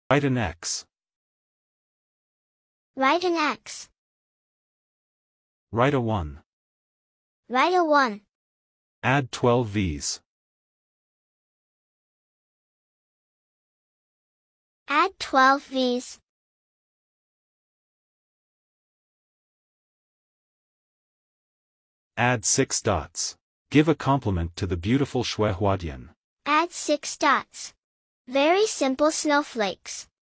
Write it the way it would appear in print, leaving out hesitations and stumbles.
Write an X. Write an X. Write a 1. Write a 1. Add 12 V's. Add 12 V's. Add 6 dots. Give a compliment to the beautiful Shui Huadian. Add 6 dots. Very simple snowflakes.